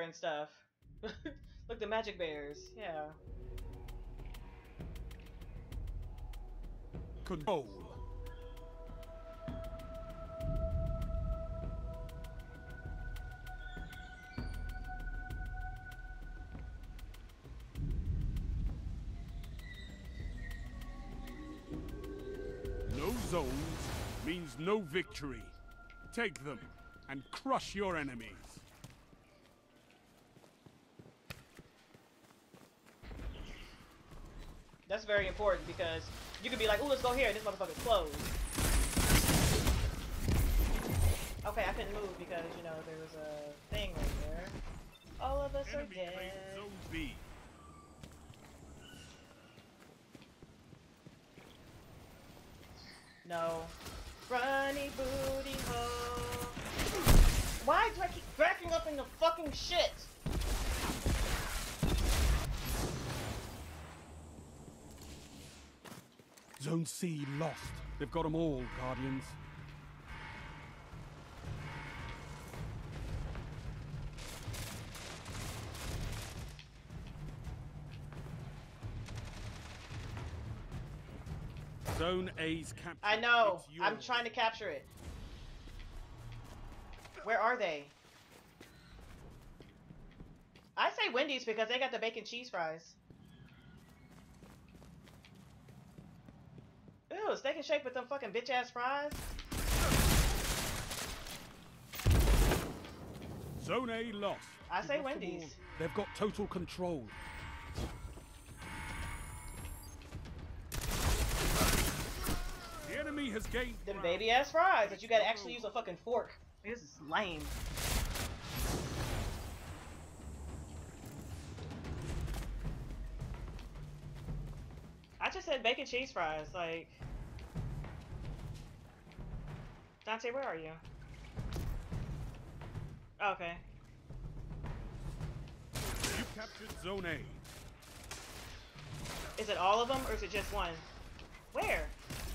and stuff. Look, the magic bears. Yeah. Control. No zones means no victory. Take them and crush your enemies. That's very important because you could be like, "Ooh, let's go here," and this motherfucker's closed. Okay, I couldn't move because, you know, there was a thing right there. All of us are dead. Zone B. No. Runny booty hole. Why do I keep backing up in the fucking shit? Zone C lost. They've got them all, Guardians. Zone A's captured. I know. It's I'm yours. trying to capture it. Where are they? I say Wendy's because they got the bacon cheese fries. Ew, steak and shake with them fucking bitch ass fries. Zone A lost. I say Give us the Wendy's. ball. They've got total control. The enemy has gained Them ground. baby ass fries that you gotta actually use a fucking fork. This is lame. I just said bacon cheese fries, like. Dante, where are you? Oh, okay. You captured Zone A. Is it all of them or is it just one? Where?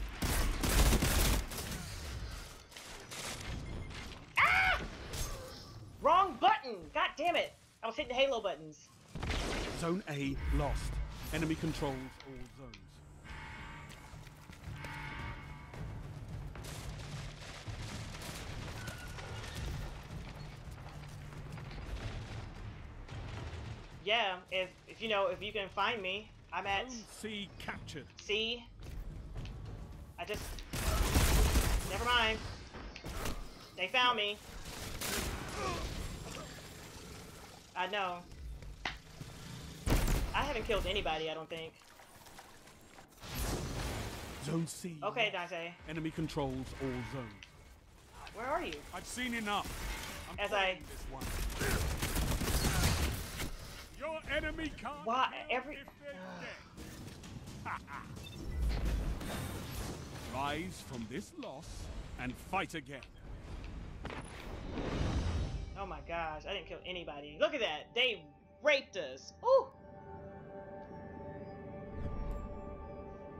Ah! Wrong button! God damn it! I was hitting the Halo buttons. Zone A lost. Enemy controls all zones. Yeah, if you know, if you can find me, I'm at Zone C captured. C. I just never mind. They found me. I know. I haven't killed anybody, I don't think. Zone C. Okay, lost. Dante. Enemy controls all zones. Where are you? I've seen enough. I'm As calling I- this one. Your enemy can't Why kill every- if they're dead. Rise from this loss and fight again. Oh my gosh, I didn't kill anybody. Look at that. They raped us. Ooh.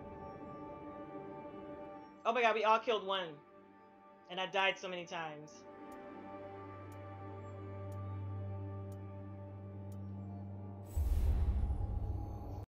Oh my god, we all killed one. And I died so many times.